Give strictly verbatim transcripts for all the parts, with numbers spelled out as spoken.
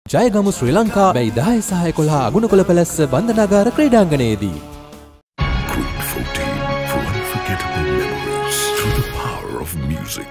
ජයගමු ශ්‍රී ලංකා මැයි දහය සහ එකොළහ අගුණකොළ පැලැස්ස බන්ධනාගාර ක්‍රීඩාංගණයේදී. Creed fourteen for unforgettable memories through the power of music.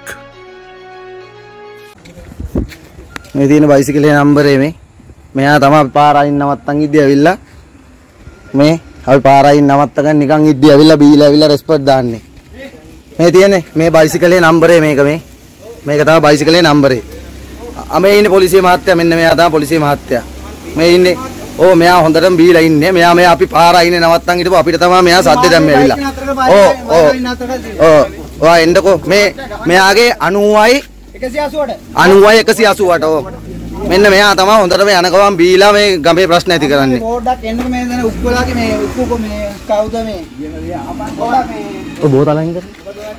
මේ තියෙන බයිසිකලේ නම්බරේ මේ මෙයා තමයි පාර අයින් නවත්තන් ඉද්දි ඇවිල්ලා මේ අපි පාර අයින් නවත්තගෙන නිකන් ඉද්දි ඇවිල්ලා බීලා ඇවිල්ලා රෙස්පොන්ස් දාන්නේ. මේ තියෙන්නේ මේ බයිසිකලේ නම්බරේ මේක මේ මේක තමයි බයිසිකලේ නම්බරේ. අමේ ඉන්නේ පොලිසිය මහත්තයා මෙන්න මෙයා තමයි පොලිසිය මහත්තයා. මේ ඉන්නේ ඕ මෙයා හොඳටම බීලා ඉන්නේ. මෙයා මෙයා අපි පාර අයිනේ නවත්තන් හිටපුවා අපිට තමයි මෙයා සද්ද දැම්මේ ඇවිල්ලා. ඕ ඕ ඕ ඔයා එන්නකෝ මේ මෙයාගේ අනූවයි අනූවයි එකසිය අසූඅට ඕ මෙන්න මෙයා තමයි හොඳටම යන ගමන් බීලා මේ ගමේ ප්‍රශ්න ඇති කරන්නේ. පොඩ්ඩක් එන්නකෝ මේ දැන උක්කොලාගේ මේ උක්කෝ මේ කවුද මේ පොඩ්ඩක් මේ ඔය බෝතලෙන් කර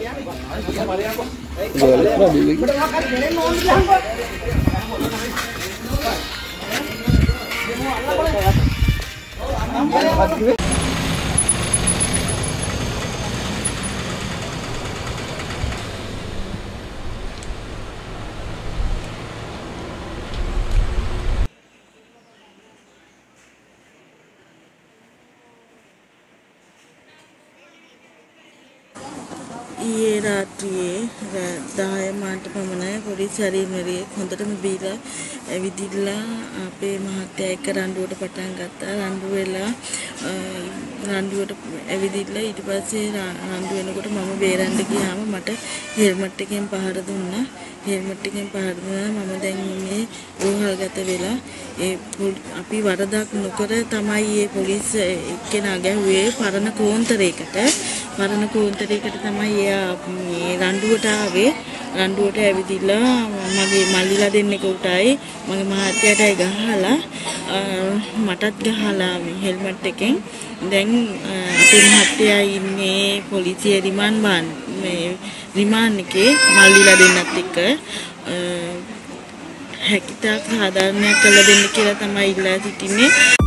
ඊයේ රාත්‍රියේ දහය මාට පමණ පොලිස් හරිනරියෙක් හොඳටම බීලා ඇවිදිලා අපේ මහත්තයා එක්ක රණ්ඩුවට පටන් ගත්තා. රණ්ඩු වෙලා රණ්ඩුවට ඇවිදිලා ඊට පස්සේ රණ්ඩු වෙනකොට මම බේරන්න ගියාම මට හෙල්මට් එකෙන් පහර දුන්නා. හෙල්මට් එකෙන් පහර දුන්නා මම දැන් මේ රෝහල්ගත වෙලා ඒ අපි වරදක් නොකර තමයි මේ පොලිස් එක්කෙනා ගැහුවේ පරණ කෝන්තරයකට. පරණ කෝන්තරයකට තමයි එයා මේ රණ්ඩුවට ආවේ. රණ්ඩුවට ඇවිදිලා මගේ මල්ලිලා දෙන්නෙක් උටයි මගේ මහත්තයාටයි ගහලා මටත් ගහලා හෙල්මට් එකෙන්. දැන් අපේ මහත්තයා ඉන්නේ පොලිසිය රිමාන්ඩ් බාන් මේ රිමාන්ඩ් එකේ මල්ලිලා දෙන්නත් එක්ක හැකිතාක් සාධාරණයක් කළ දෙන්න කියලා තමයි ඉල්ලා සිටින්නේ.